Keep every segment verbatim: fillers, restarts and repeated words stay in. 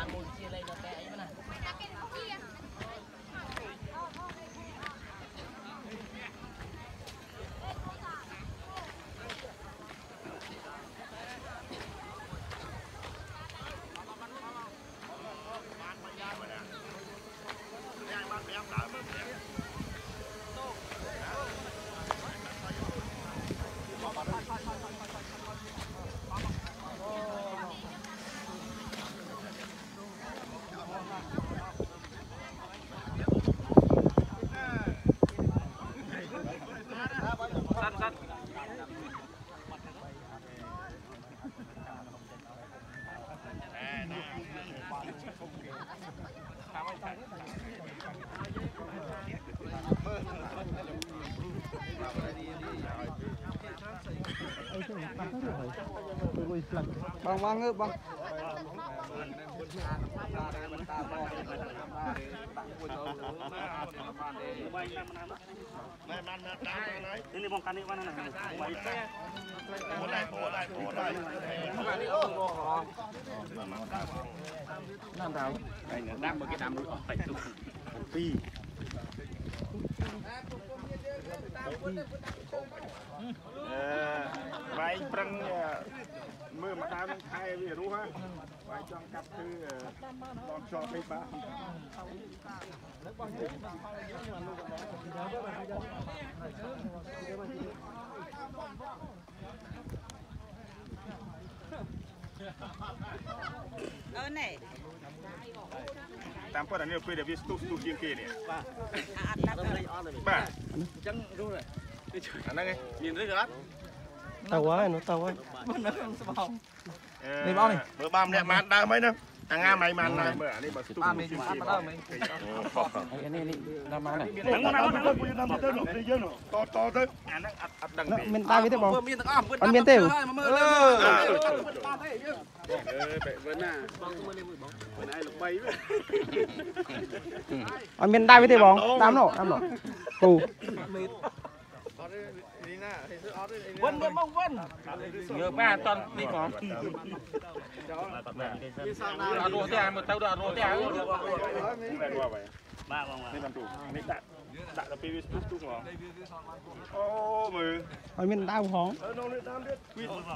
bang bang ơi bang ini mau kan mana nih? làm nào đây là đang một cái đám núi phải tụ phi vài prăng mưa mà ta thay vì đúng ha vài trong cặp thư đòn cho cây ba ơ này tam pada ni aku dah vistu stu yang ke ni ba ba chẳngรู้เลย anh nghe nhìn thấy rồi tàu quá nó tàu quá đi bao đi bữa ba này mà đau mấy nữa thằng Nga mày mà này bữa này bữa stu ba mình ăn mà đâu mình cái này này làm ăn này đừng có nào đừng có nào tới nữa đi nữa to to tới anh nó ập đằng này mình tay với thế bóng miên thằng ăn miên tiêu ăn miên tay với thế bóng tám nổ tám nổ tù vân vân mong vân nhớ ba tuần đi có à đồ thế một tàu đồ đồ thế ba vòng này làm chủ này đặt đặt là pê vê stu stu rồi ô mày ăn miên đau khó nó lên đam biết quy rồi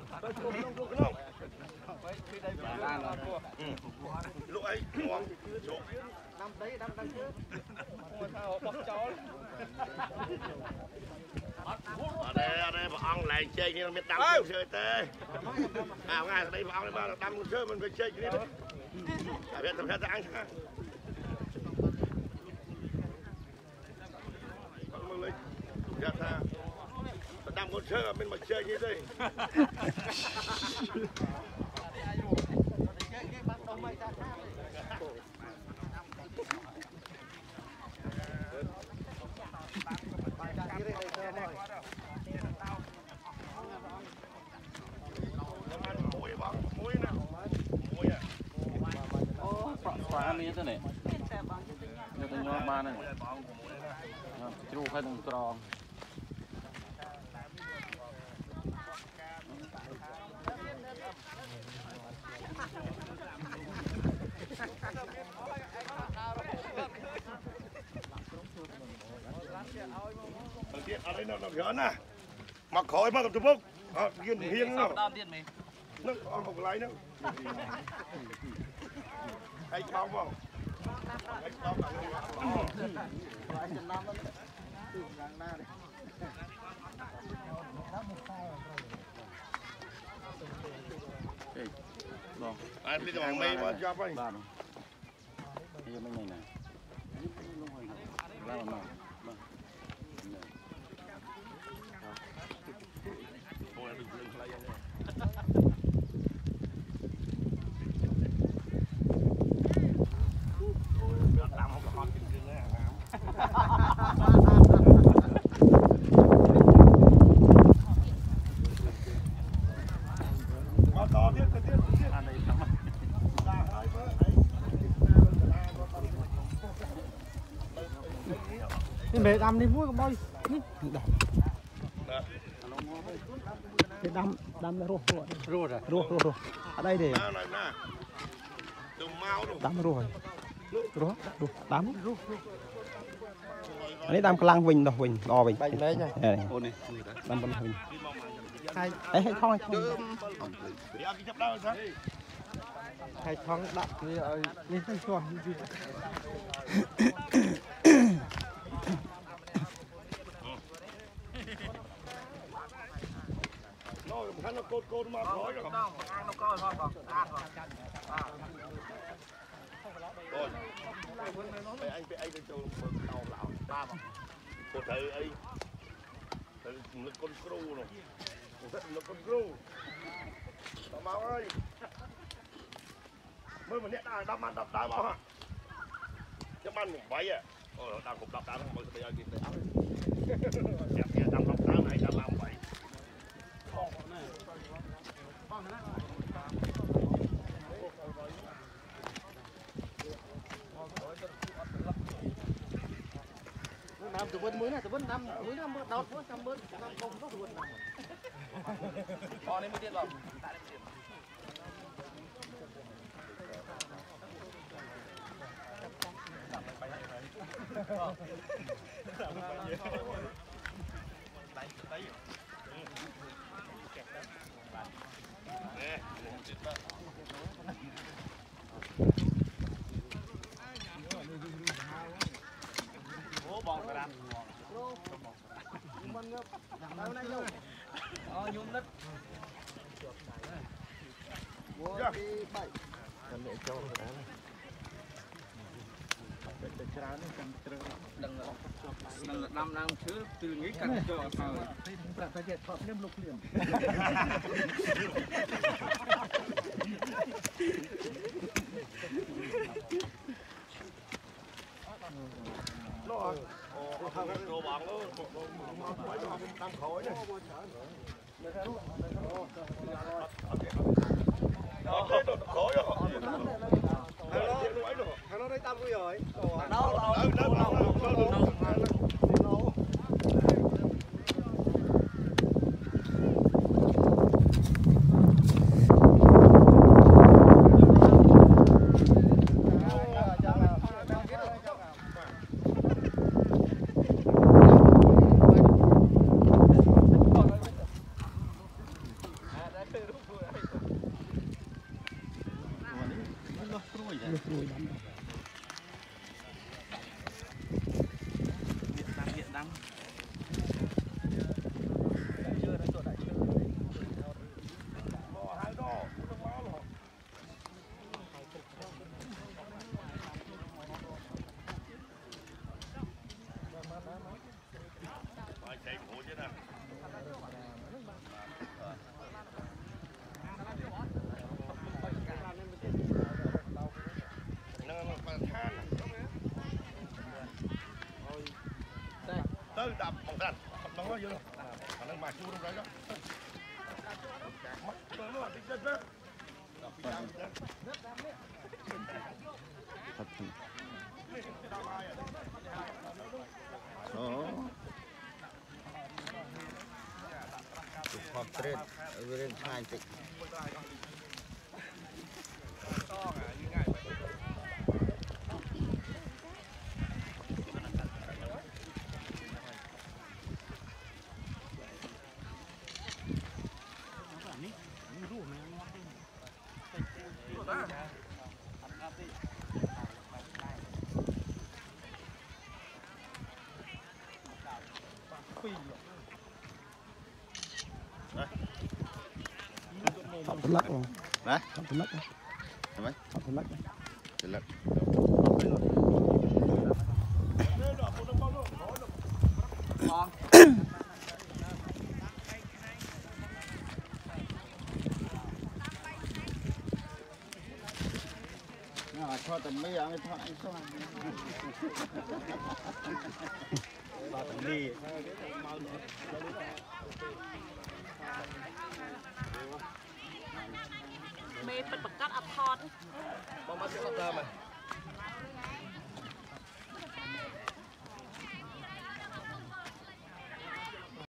lúc ấy ngon chỗ năm đấy năm năm trước ở đây ở đây bọn ông lại chơi như biết đâm chơi tê à ngay đây bọn ông đây đâm chơi mình phải chơi cái đấy biết tầm hết ăn Dạ tha đâm con chơi ở bên mà chơi như thế Quả này thế này, nó tên nhom ba này, chú phải đừng tròn. Ở đây nó nó gỡ nè, mặc khỏi mà tụi bốc, hiên hiên nó, nó còn một lấy nữa. Anh bao không? Anh bao anh đi bằng mây mà cho anh. Bây giờ mấy ngày này, ra mà mẹ đâm đi muối con boy cái đâm đâm là ruột ruột ruột ruột ruột ở đây để đám rồi rồi đám anh ấy đám clang vinh đâu vinh đo vinh Bánh lấy cho. đám bên vinh Hai ấy hay thôi hai thoáng đậm đi ở lên thanh tròn như gì. Nó nó côn côn mà nói rồi. Nó coi thôi còn ăn rồi. Rồi. Bây anh bây anh đi cho tàu lão ba mà. Cô thấy ấy. Thấy nó con cừu rồi. Nó con cừu. Tao máu ơi. Mới mà nét đá đâm ăn đập đá máu hả? Chứ ăn một váy à. Ôi đang cục đập đá nó mới bây giờ kịp áo. Đẹp nha đâm đập đá này đâm làm vậy. Năm từ bên mới này từ bên năm mới năm đọt mới năm bên năm không có từ bên năm. Còn đây mới tiết rồi. Ờ nhung đất. Đừng năm năm trước từ nghĩ cảnh cho sao phải diệt thọ thêm lục liềm. Nó thằng đồ bằng nó phải cho năm khối này. Đó, khối rồi. Thằng nó đây tao vui rồi. Đâu đâu đâu đâu đâu. Tới đập bằng ranh, bằng nó vô luôn. Khả năng mà chua trong đấy đó. Mất tới nó tính chất đó. Đó. Hộp trệt, ở bên hai tịch. Tập thân lắc rồi. Hả? Tập thân lắc. Làm mấy? Tập thân lắc. Thân lắc. Nó cho tầm mấy ăn thôi anh sao ăn. Ba tầm đi. Mê bật bật cắt ập thọt. Bông bắt cho nó tơ mà.